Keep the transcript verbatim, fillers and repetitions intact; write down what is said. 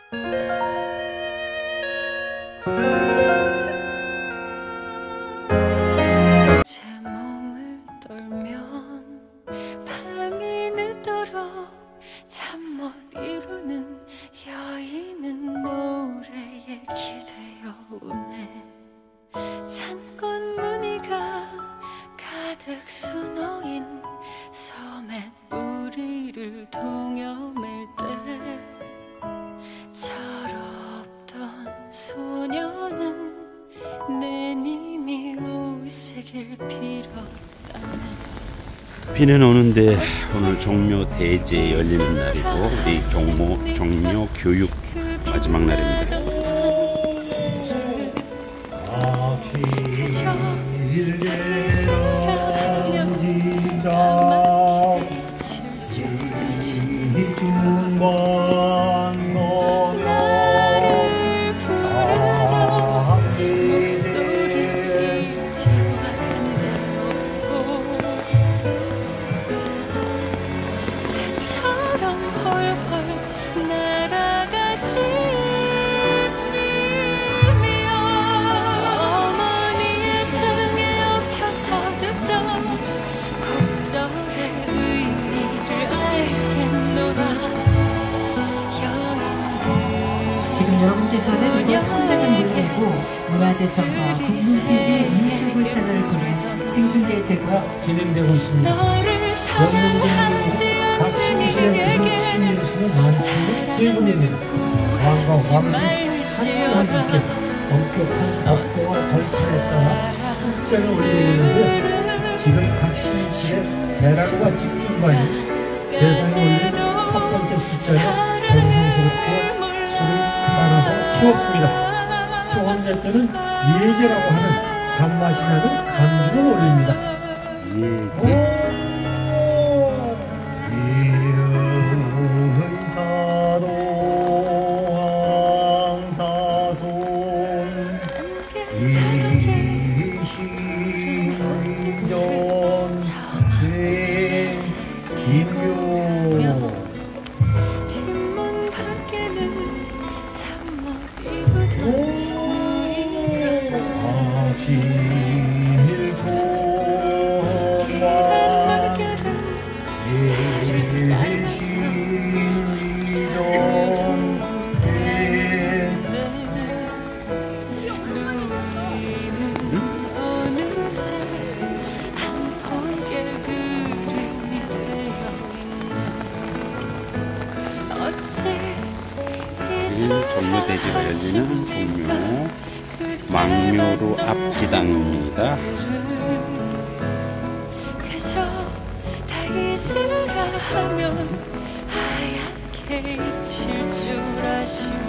제 몸을 떨면 밤이 늦도록 잠 못 이루는 여인은 노래에 기대어 우네. 창문 무늬가 가득 수놓인 섬의 뿌리를 동여맬 때 철없던 소녀는 내님이 오시길 빌었다네. 비는 오는데 오늘 종묘 대제 열리는 날이고 우리 종모 종묘 교육 마지막 날입니다. 지금 여러분께서는 이곳 현장은 물론이고 문화재청과 국민티비의 유튜브 채널을 통해 생중계되고요. 진행되고 있습니다. 영문대학교 박신시에서 신유시는 만수의 세 분입니다. 왕과 왕비 하늘과 함께 엄격한 법도와 절차에 따라 숫자를 올리는데 지금 박신시의 대락과 집중관이 세상에 올린 첫 번째 숫자를 정성스럽게 술을 따라서 채웠습니다. 두 번째 때는 예제라고 하는 단맛이 나는 간주를 올립니다. 예제. 종묘대제가 열리는 종묘 망묘로 앞지당입니다. 그저 다 잊으라 하면 하얗게 잊힐 줄 아시오.